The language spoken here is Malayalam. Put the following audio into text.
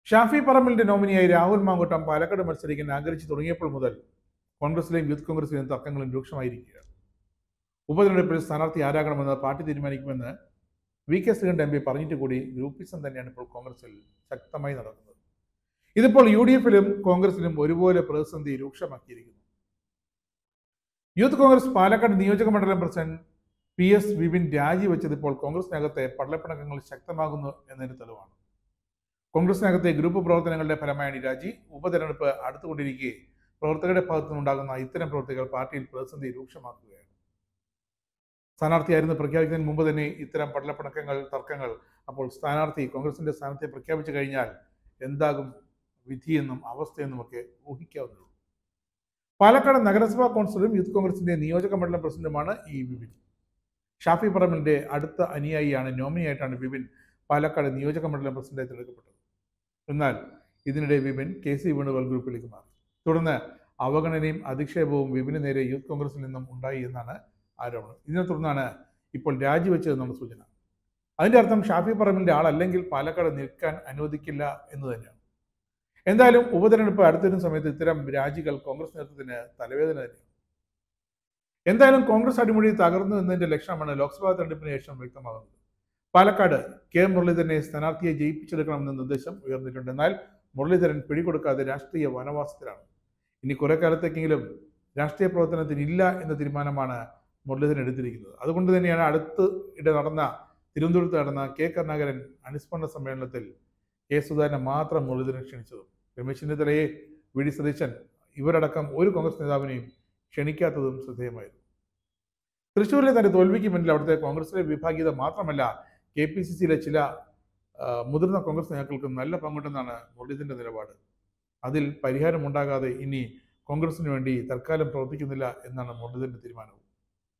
ഷാഫി പറമ്പലിന്റെ നോമിനിയായി രാഹുൽ മാങ്കൂട്ടം പാലക്കാട് മത്സരിക്കാൻ ആഗ്രഹിച്ചു തുടങ്ങിയപ്പോൾ മുതൽ കോൺഗ്രസിലെയും യൂത്ത് കോൺഗ്രസിലെയും തർക്കങ്ങളും രൂക്ഷമായിരിക്കുകയാണ്. ഉപതെരഞ്ഞെടുപ്പിൽ സ്ഥാനാർത്ഥി ആരാകണമെന്ന് പാർട്ടി തീരുമാനിക്കുമെന്ന് V K Sreekantan M P പറഞ്ഞിട്ട് കൂടി ഗ്രൂപ്പിസം തന്നെയാണ് ഇപ്പോൾ കോൺഗ്രസിൽ ശക്തമായി നടക്കുന്നത്. ഇതിപ്പോൾ യു ഡി എഫിലും കോൺഗ്രസിലും ഒരുപോലെ പ്രതിസന്ധി രൂക്ഷമാക്കിയിരിക്കുന്നു. യൂത്ത് കോൺഗ്രസ് പാലക്കാട് നിയോജക മണ്ഡലം പ്രസിഡന്റ് പി എസ് വിപിൻ രാജിവെച്ചത് ഇപ്പോൾ കോൺഗ്രസിനകത്തെ പടലപ്പിണക്കങ്ങൾ ശക്തമാകുന്നു എന്നതിന് തെളിവാണ്. കോൺഗ്രസിനകത്തെ ഗ്രൂപ്പ് പ്രവർത്തനങ്ങളുടെ ഫലമായാണ് ഈ രാജി. ഉപതെരഞ്ഞെടുപ്പ് അടുത്തുകൊണ്ടിരിക്കെ പ്രവർത്തകരുടെ ഭാഗത്തു നിന്നുണ്ടാകുന്ന ഇത്തരം പ്രവർത്തികൾ പാർട്ടിയിൽ പ്രതിസന്ധി രൂക്ഷമാക്കുകയാണ്. സ്ഥാനാർത്ഥിയായിരുന്നു പ്രഖ്യാപിക്കുന്നതിന് മുമ്പ് തന്നെ ഇത്തരം പടലപ്പിണക്കങ്ങൾ, തർക്കങ്ങൾ. അപ്പോൾ കോൺഗ്രസിന്റെ സ്ഥാനാർത്ഥിയെ പ്രഖ്യാപിച്ചു കഴിഞ്ഞാൽ എന്താകും വിധിയെന്നും അവസ്ഥയെന്നും ഒക്കെ ഊഹിക്കാവുന്നതാണ്. പാലക്കാട് നഗരസഭാ കൗൺസിലറും യൂത്ത് കോൺഗ്രസിന്റെ നിയോജക മണ്ഡലം പ്രസിഡന്റുമാണ് ഈ വിപിൻ. ഷാഫി പറമ്പലിന്റെ അടുത്ത അനുയായിയാണ്. നോമിനിയായിട്ടാണ് വിപിൻ പാലക്കാട് നിയോജക മണ്ഡലം പ്രസിഡന്റായി തിരഞ്ഞെടുക്കപ്പെട്ടത്. എന്നാൽ ഇതിനിടെ വിപിൻ കെ സി വേണുഗോപാൽ ഗ്രൂപ്പിലേക്ക് മാറി. തുടർന്ന് അവഗണനയും അധിക്ഷേപവും വിപിന് നേരെ യൂത്ത് കോൺഗ്രസിൽ നിന്നും ഉണ്ടായി എന്നാണ് ആരോപണം. ഇതിനെ തുടർന്നാണ് ഇപ്പോൾ രാജിവെച്ചതെന്നാണ് സൂചന. അതിന്റെ അർത്ഥം ഷാഫി പറമ്പലിന്റെ ആളല്ലെങ്കിൽ പാലക്കാട് നിൽക്കാൻ അനുവദിക്കില്ല എന്ന് തന്നെയാണ്. എന്തായാലും ഉപതെരഞ്ഞെടുപ്പ് അടുത്തിരുന്ന സമയത്ത് ഇത്തരം രാജികൾ കോൺഗ്രസ് നേതൃത്വത്തിന് തലവേദന തന്നെയാണ്. എന്തായാലും കോൺഗ്രസ് അടിമുടി തകർന്നു എന്നതിന്റെ ലക്ഷണമാണ് ലോക്സഭാ തെരഞ്ഞെടുപ്പിന് ശേഷം വ്യക്തമാകുന്നത്. പാലക്കാട് കെ മുരളീധരനെ സ്ഥാനാർത്ഥിയെ ജയിപ്പിച്ചെടുക്കണമെന്ന നിർദ്ദേശം ഉയർന്നിട്ടുണ്ട്. എന്നാൽ മുരളീധരൻ പിടികൊടുക്കാതെ രാഷ്ട്രീയ വനവാസത്തിലാണ്. ഇനി കുറെ കാലത്തേക്കെങ്കിലും രാഷ്ട്രീയ പ്രവർത്തനത്തിന് ഇല്ല എന്ന തീരുമാനമാണ് മുരളീധരൻ എടുത്തിരിക്കുന്നത്. അതുകൊണ്ട് തന്നെയാണ് തിരുവനന്തപുരത്ത് നടന്ന കെ കരുണാകരൻ അനുസ്മരണ സമ്മേളനത്തിൽ കെ സുധാകരനെ മാത്രം മുരളീധരൻ ക്ഷണിച്ചതും രമേശ് ചെന്നിത്തലയെ, വി ഡി സതീശൻ ഇവരടക്കം ഒരു കോൺഗ്രസ് നേതാവിനെയും ക്ഷണിക്കാത്തതും ശ്രദ്ധേയമായിരുന്നു. തൃശ്ശൂരിലെ തന്റെ തോൽവിക്ക് മുന്നിൽ അവിടുത്തെ കോൺഗ്രസിലെ വിഭാഗീയത മാത്രമല്ല, കെ പി സി സിയിലെ ചില മുതിർന്ന കോൺഗ്രസ് നേതാക്കൾക്കും നല്ല പങ്കുണ്ടെന്നാണ് മുരളീധരന്റെ നിലപാട്. അതിൽ പരിഹാരമുണ്ടാകാതെ ഇനി കോൺഗ്രസിന് വേണ്ടി തൽക്കാലം പ്രവർത്തിക്കുന്നില്ല എന്നാണ് മുരളീധരന്റെ തീരുമാനവും.